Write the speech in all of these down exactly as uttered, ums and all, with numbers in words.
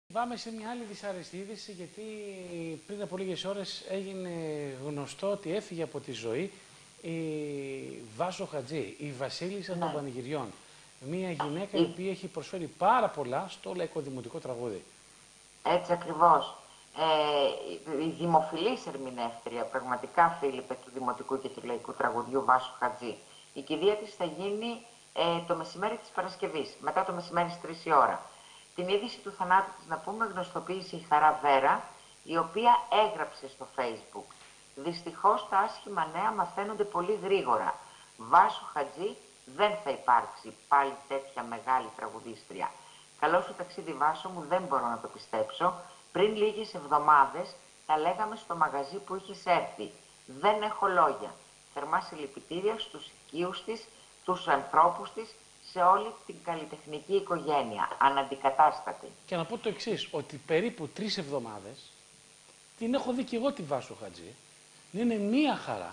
Πάμε σε μια άλλη δυσάρεστη είδηση, γιατί πριν από λίγες ώρες έγινε γνωστό ότι έφυγε από τη ζωή η Βάσο Χατζή, η βασίλισσα ναι. των Πανηγυριών. Μια γυναίκα η... η οποία έχει προσφέρει πάρα πολλά στο λαϊκό δημοτικό τραγούδι. Έτσι ακριβώς. Ε, η δημοφιλής ερμηνεύτρια, πραγματικά Φίλιππε, του δημοτικού και του λαϊκού τραγουδιού Βάσο Χατζή. Η κηδεία της θα γίνει ε, το μεσημέρι της Παρασκευής, μετά το μεσημέρι στις τρεις η ώρα. Την είδηση του θανάτου της, να πούμε, γνωστοποίησε η Χαρά Βέρα, η οποία έγραψε στο Facebook. Δυστυχώς τα άσχημα νέα μαθαίνονται πολύ γρήγορα. Βάσο Χατζή δεν θα υπάρξει πάλι τέτοια μεγάλη τραγουδίστρια. Καλό σου ταξίδι, Βάσο μου, δεν μπορώ να το πιστέψω. Πριν λίγες εβδομάδες τα λέγαμε στο μαγαζί που είχες έρθει. Δεν έχω λόγια. Θερμά συλληπιτήρια στους οικείους της, τους ανθρώπους της, σε όλη την καλλιτεχνική οικογένεια, αναντικατάστατη. Και να πω το εξής, ότι περίπου τρεις εβδομάδες την έχω δει και εγώ τη Βάσο Χατζή. Είναι μία χαρά.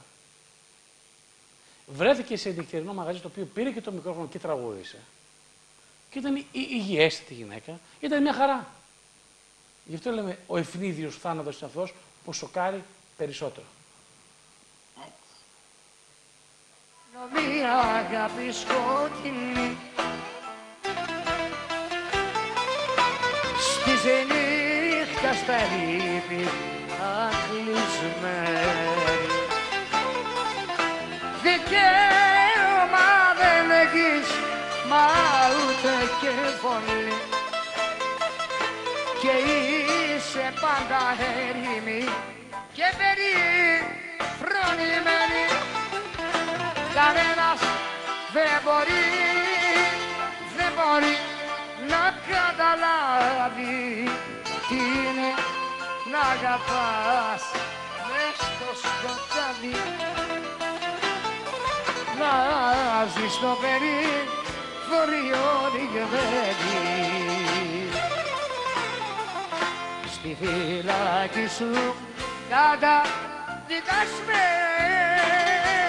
Βρέθηκε σε νυχτερινό μαγαζί, το οποίο πήρε και το μικρόφωνο και τραγούδισε. Και ήταν υγιέστατη γυναίκα. Ήταν μια χαρά. Γι' αυτό λέμε ο ευνίδιος θάνατος είναι αυτός που σοκάρει περισσότερο. Μια αγάπη σκοτεινή στη νύχτα στα ρήπη ακλεισμένη. Δικαίωμα δεν έχεις, μα ούτε και φωνή, και είσαι πάντα έρημη και περιφρονημένη. Κανένας δεν μπορεί, δεν μπορεί να καταλάβει τι είναι να αγαπάς μες στο σκοτάδι, να ζεις στο περιθώριο ρηγμένη. Στη φυλάκη σου καταδικασμένη.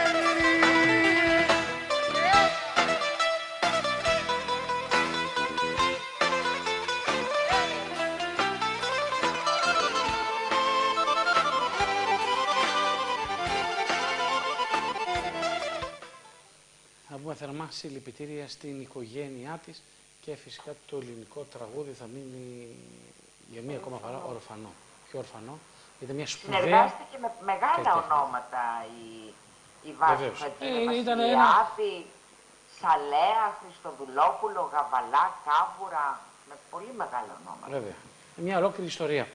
Να πούμε θερμά συλληπιτήρια στην οικογένειά της και φυσικά το ελληνικό τραγούδι θα μείνει για μία ακόμα φορά ορφανό. Πιο ορφανό, ήταν μια σπουδαία... Συνεργάστηκε με μεγάλα ονόματα η, η Βάσο Χατζή, ε, ήταν ένα... Σαλέα, Χριστοδουλόπουλο, Γαβαλά, Κάβουρα, με πολύ μεγάλα ονόματα. Βέβαια. Μια ολόκληρη ιστορία.